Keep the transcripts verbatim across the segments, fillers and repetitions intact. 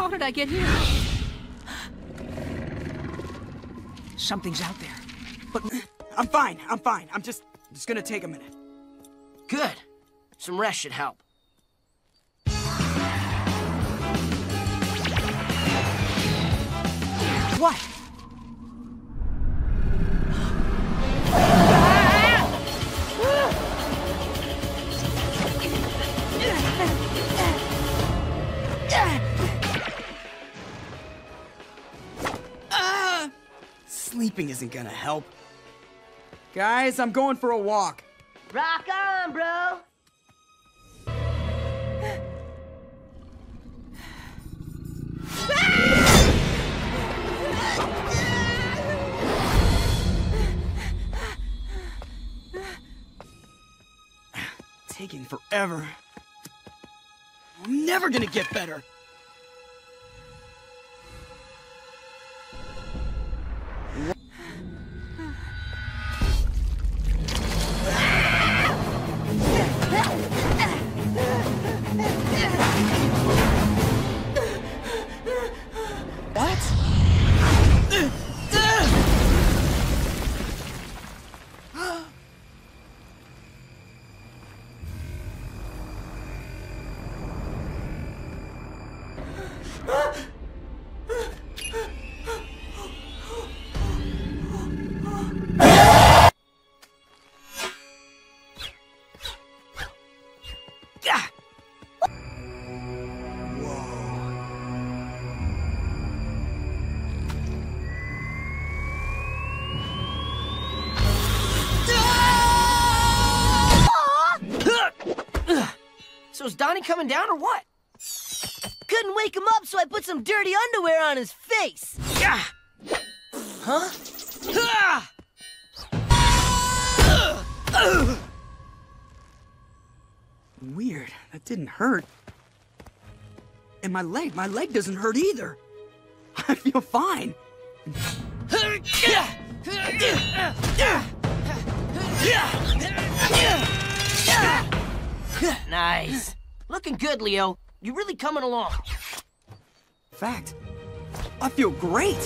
How did I get here? Something's out there. But I'm fine, I'm fine. I'm just, just gonna take a minute. Good. Some rest should help. What? Uh, sleeping isn't gonna help. Guys, I'm going for a walk. Rock on, bro! Taking forever. I'm never gonna get better. So is Donnie coming down or what? Couldn't wake him up, so I put some dirty underwear on his face. Huh? Weird. That didn't hurt. And my leg, my leg doesn't hurt either. I feel fine. Nice. Looking good, Leo. You're really coming along. In fact, I feel great.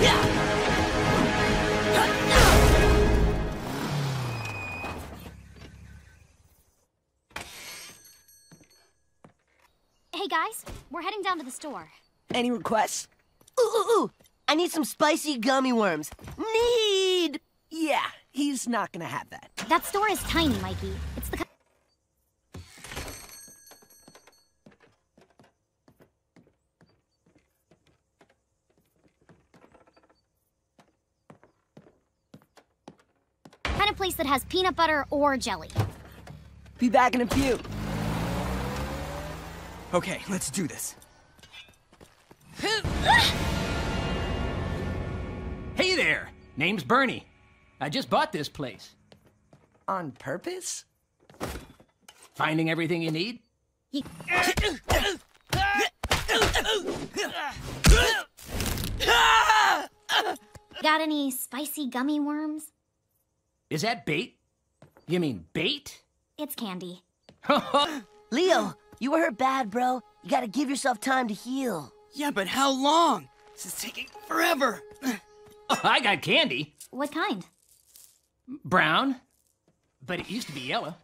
Hey guys, we're heading down to the store. Any requests? Ooh, ooh, ooh. I need some spicy gummy worms. Need! Yeah, he's not gonna have that. That store is tiny, Mikey. It's the... kind of place that has peanut butter or jelly. Be back in a few. Okay, let's do this. Hey there! Name's Bernie. I just bought this place. On purpose? Finding everything you need? You... Got any spicy gummy worms? Is that bait? You mean bait? It's candy. Leo, you were hurt bad, bro. You gotta give yourself time to heal. Yeah, but how long? This is taking forever. Oh, I got candy. What kind? Brown. But it used to be yellow.